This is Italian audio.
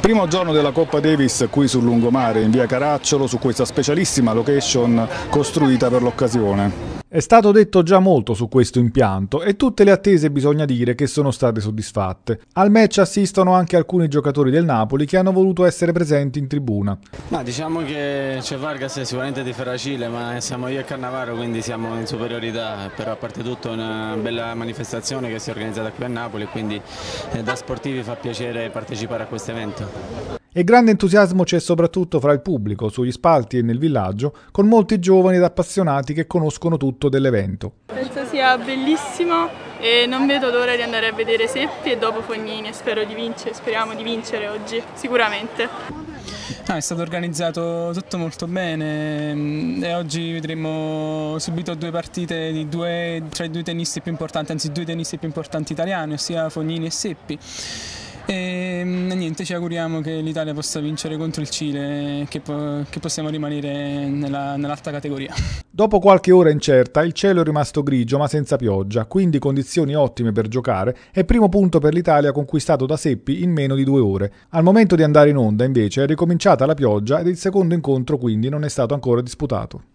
Primo giorno della Coppa Davis qui sul lungomare in via Caracciolo su questa specialissima location costruita per l'occasione. È stato detto già molto su questo impianto e tutte le attese bisogna dire che sono state soddisfatte. Al match assistono anche alcuni giocatori del Napoli che hanno voluto essere presenti in tribuna. Diciamo che Vargas è sicuramente di Ferracile, ma siamo io e Cannavaro, quindi siamo in superiorità, però a parte tutto è una bella manifestazione che si è organizzata qui a Napoli, quindi da sportivi fa piacere partecipare a questo evento. E grande entusiasmo c'è soprattutto fra il pubblico, sugli spalti e nel villaggio, con molti giovani ed appassionati che conoscono tutto dell'evento. Penso sia bellissimo e non vedo l'ora di andare a vedere Seppi e dopo Fognini e speriamo di vincere oggi, sicuramente. È stato organizzato tutto molto bene e oggi vedremo subito due partite tra i due tennisti più importanti, anzi due tennisti più importanti italiani, ossia Fognini e Seppi. E niente, ci auguriamo che l'Italia possa vincere contro il Cile e che possiamo rimanere nell'alta categoria. Dopo qualche ora incerta il cielo è rimasto grigio ma senza pioggia, quindi condizioni ottime per giocare e primo punto per l'Italia conquistato da Seppi in meno di 2 ore. Al momento di andare in onda invece è ricominciata la pioggia ed il secondo incontro quindi non è stato ancora disputato.